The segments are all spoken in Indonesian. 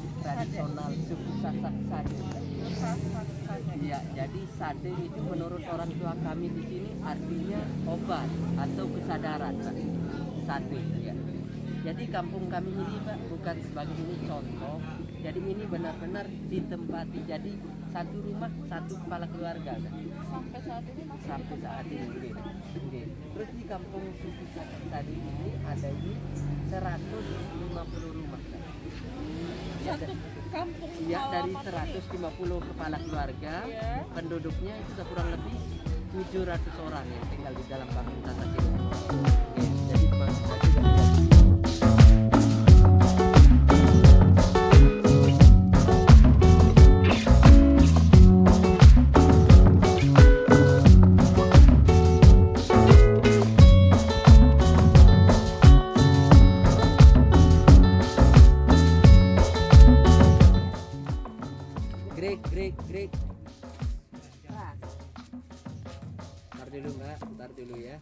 tradisional suku Sasak Sade. Iya, jadi Sade itu menurut orang tua kami di sini artinya obat atau kesadaran, Pak. Sade ya. Jadi kampung kami ini, Pak, bukan sebagai ini contoh. Jadi ini benar-benar ditempati. Jadi satu rumah satu kepala keluarga, Pak. Sampai saat ini masih Sampai saat ini. Oke. Terus di kampung suku Sasak Sade ini ada ini 150 rumah, Pak. satu kampung Ya, dari halaman ini. 150 kepala keluarga, Iya. penduduknya itu sudah kurang lebih 700 orang yang tinggal di dalam kampung Sasak ini. Oke, jadi teman-teman juga lihat. Greg. Ntar dulu Mbak, ntar dulu ya.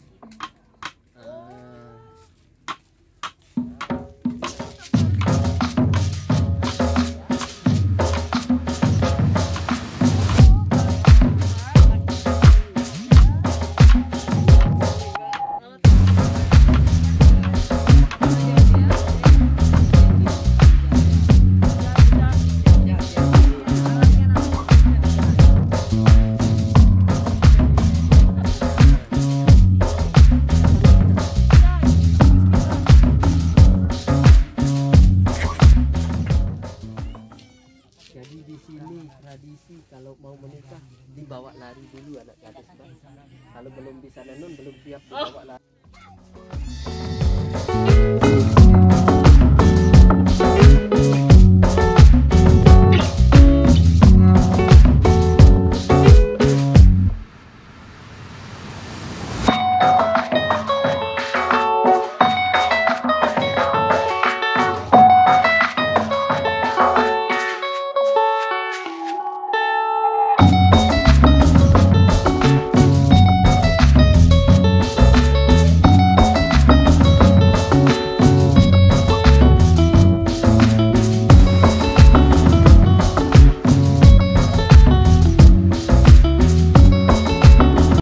Jadi di sini tradisi kalau mau menikah dibawa lari dulu anak gadis, Pak. Kalau belum bisa nenun, belum siap dibawa lari.